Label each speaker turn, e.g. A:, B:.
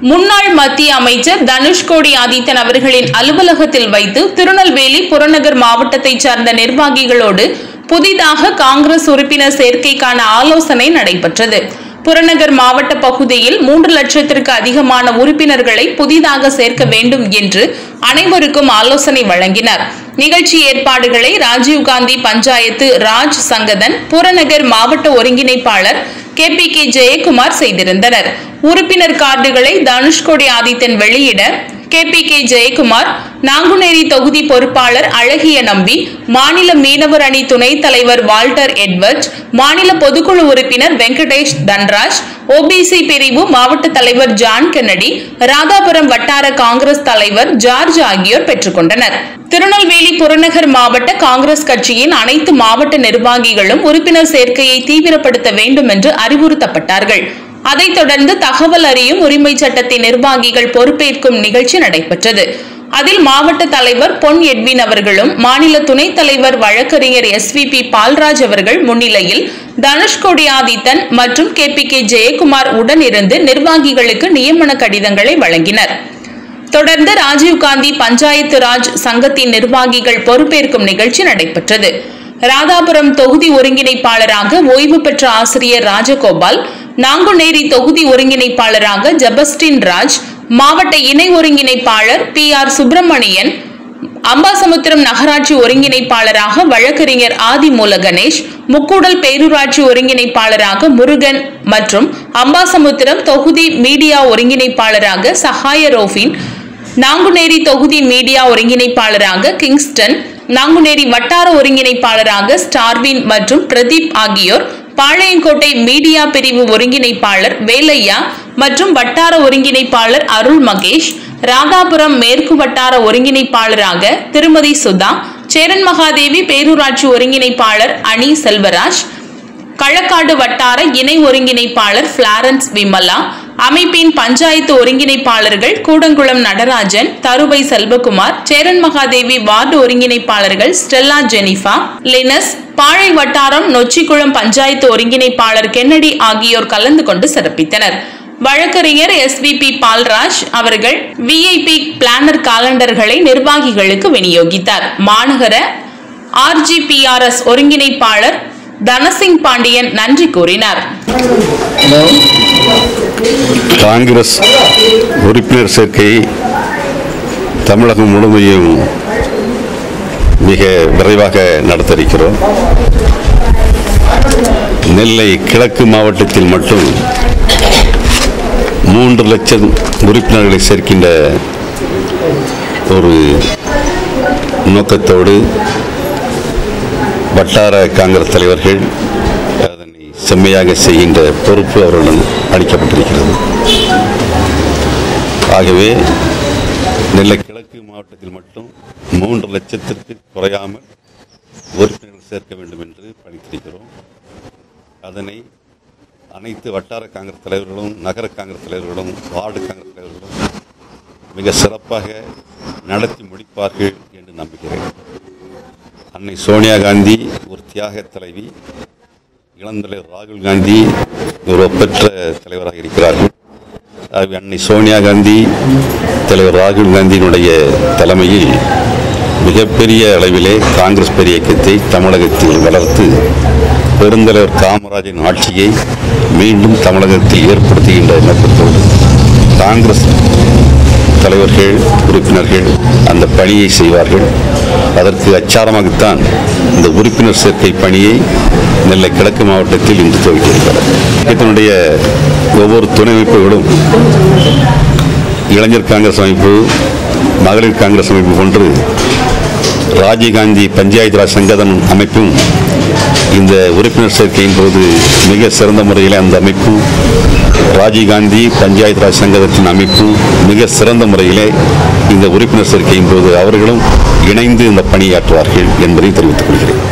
A: முன்னாள் மத்திய அமைச்சர் தனுஷ்கோடி ஆதித்தன் அவர்களின் அலுவலகத்தில் வைத்து திருநெல்வேலி புறநகர் மாவட்டத்தைச் சார்ந்த நிர்வாகிகளோடு புதிதாக காங்கிரஸ் உறுப்பினர் சேர்க்கைக்கான ஆலோசனை நடைபெற்றது. புறநகர் மாவட்ட பகுதியில் 3 லட்சத்திற்கு அதிகமான உறுப்பினர்களை புதிதாக சேர்க்க வேண்டும் என்று அனைவருக்கும் ஆலோசனை வழங்கினார். நிகழ்ச்சி ஏற்பாடுகளை ராஜீவ்காந்தி பஞ்சாயத்து ராஜ் சங்கதன் புறநகர் மாவட்ட ஒருங்கிணைப்பாளர் KPK.ஜ செய்திருந்தனர். உறுப்பினர் கார்டுகளை தனுஷ்கோடி ஆதித்தன் வெளியிட KPK.ஜ நாங்குநேரி தொகுதி பொறுப்பாளர் அழகிய நம்பி, மாநில மீனவர் அணி துணைத் தலைவர் வால்டர் எட்வர்ட், மாநில பொதுக்குழு உறுப்பினர் வெங்கடேஷ் தன்ராஜ், OBC பிரிவு மாவட்ட தலைவர் ஜான் கென்னடி, ராதாபுரம் வட்டார காங்கிரஸ் தலைவர் ஜார்ஜ் ஆகியோர் பெற்றுக்கொண்டனர். திருநெல்வேலி புறநகர் மாவட்ட காங்கிரஸ் கட்சியின் அனைத்து மாவட்ட நிர்வாகிகளும் உறுப்பினர் சேர்க்கையை தீவிரப்படுத்த வேண்டும் என்று அறிவுறுத்தப்பட்டார்கள். அதைத் தொடர்ந்து தகவல் அறியும் உரிமை சட்டத்தின் நிர்வாகிகள் பொறுப்பேற்கும் நிகழ்ச்சி நடைபெற்றது. அதில் மாவட்ட தலைவர் பொன் எட்வின் அவர்களும் மாநில துணைத் தலைவர் வழக்கறிஞர் SVP.ப அவர்கள் முன்னிலையில் தனுஷ்கோடி ஆதித்தன் மற்றும் KPK.ஜ உடனிருந்து நிர்வாகிகளுக்கு நியமன கடிதங்களை வழங்கினர். தொடர்ந்து ராஜீவ்காந்தி பஞ்சாயத்து ராஜ் சங்கத்தின் நிர்வாகிகள் பொறுப்பேற்கும் நிகழ்ச்சி நடைபெற்றது. ராதாபுரம் தொகுதி ஒருங்கிணைப்பாளராக ஓய்வு பெற்ற ஆசிரியர் ராஜகோபால், நாங்குநேரி தொகுதி ஒருங்கிணைப்பாளராக ஜபஸ்டின் ராஜ், மாவட்ட இணை ஒருங்கிணைப்பாளர் PR சுப்பிரமணியன், அம்பாசமுத்திரம் நகராட்சி ஒருங்கிணைப்பாளராக வழக்கறிஞர் ஆதிமூல கணேஷ், முக்கூடல் பேரூராட்சி ஒருங்கிணைப்பாளராக முருகன் மற்றும் அம்பாசமுத்திரம் தொகுதி மீடியா ஒருங்கிணைப்பாளராக சகாய ரோஃபின், நாங்குநேரி தொகுதி மீடியா ஒருங்கிணைப்பாளராக கிங்ஸ்டன், நாங்குநேரி வட்டார ஒருங்கிணைப்பாளராக ஸ்டார்வின் மற்றும் பிரதீப் ஆகியோர், பாளையங்கோட்டை மீடியா பிரிவு ஒருங்கிணைப்பாளர் வேலையா மற்றும் வட்டார ஒருங்கிணைப்பாளர் அருள் மகேஷ், ராதாபுரம் மேற்கு வட்டார ஒருங்கிணைப்பாளராக திருமதி சுதா, சேரன் மகாதேவி பேரூராட்சி ஒருங்கிணைப்பாளர் அணி செல்வராஜ், களக்காடு வட்டார இணை ஒருங்கிணைப்பாளர் பிளாரன்ஸ் விமலா, அமைப்பின் பஞ்சாயத்து ஒருங்கிணைப்பாளர்கள் கூடங்குளம் நடராஜன், தருவை செல்வகுமார், சேரன் மகாதேவி வார்டு ஒருங்கிணைப்பாளர்கள் ஸ்டெல்லா ஜெனிஃபா, லினஸ், பாழை வட்டாரம் நொச்சிக்குளம் பஞ்சாயத்து ஒருங்கிணைப்பாளர் கென்னடி ஆகியோர் கலந்து கொண்டு சிறப்பித்தனர். வழக்கறிஞர் SVP.ப அவர்கள் VIP பிளானர் காலண்டர்களை நிர்வாகிகளுக்கு விநியோகித்தார். மாநகர RGPRS ஒருங்கிணைப்பாளர் தனசிங் பாண்டியன் நன்றி கூறினார்.
B: காங்கிரஸ் உறுப்பினர் சேர்க்கையை தமிழகம் முழுமையும் மிக விரைவாக நடத்த இருக்கிறோம். நெல்லை கிழக்கு மாவட்டத்தில் மட்டும் 3 லட்சம் உறுப்பினர்களை சேர்க்கின்ற ஒரு நோக்கத்தோடு வட்டார காங்கிரஸ் தலைவர்கள் அதனை செம்மையாக செய்கின்ற பொறுப்பு அவர்களிடம் அளிக்கப்பட்டிருக்கிறது. ஆகவே நெல்லை கிழக்கு மாவட்டத்தில் மட்டும் 3 லட்சத்திற்கு குறையாமல் உறுப்பினர்கள் சேர்க்க வேண்டும் என்று பணித்திருக்கிறோம். அதனை அனைத்து வட்டார காங்கிரஸ் தலைவர்களும், நகர காங்கிரஸ் தலைவர்களும், வார்டு காங்கிரஸ் தலைவர்களும் மிக சிறப்பாக நடத்தி முடிப்பார்கள் என்று நம்புகிறேன். அன்னை சோனியா காந்தி ஒரு தியாக தலைவி, இளந்தலைவர் ராகுல் காந்தி ஒரு ஒப்பற்ற தலைவராக இருக்கிறார்கள். அன்னை சோனியா காந்தி, தலைவர் ராகுல் காந்தியினுடைய தலைமையில் மிகப்பெரிய அளவிலே காங்கிரஸ் பெரிய இயக்கத்தை தமிழகத்தில் வளர்த்து பெருந்தலைவர் காமராஜின் ஆட்சியை மீண்டும் தமிழகத்தில் ஏற்படுத்துகின்ற நோக்கத்தோடு காங்கிரஸ் தலைவர்கள், உறுப்பினர்கள் அந்த பணியை செய்வார்கள். அதற்கு அச்சாரமாகத்தான் இந்த உறுப்பினர் சேர்க்கை பணியை நெல்லை கிழக்கு மாவட்டத்தில் இன்று துவக்கியிருக்கிறார். இதனுடைய ஒவ்வொரு துணை அமைப்புகளும் இளைஞர் காங்கிரஸ் அமைப்பு, மகளிர் காங்கிரஸ் அமைப்பு போன்று ராஜீவ்காந்தி பஞ்சாயத்து ராஜ் சங்கதன் அமைப்பும் இந்த உறுப்பினர் சேர்க்கையின் போது மிக சிறந்த முறையில் அந்த அமைப்பும், ராஜீவ்காந்தி பஞ்சாயத்து ராஜ் சங்கத்தின் அமைப்பும் மிக சிறந்த முறையிலே இந்த உறுப்பினர் சேர்க்கையின் போது அவர்களும் இணைந்து இந்த பணியாற்றுவார்கள் என்பதை தெரிவித்துக் கொள்கிறேன்.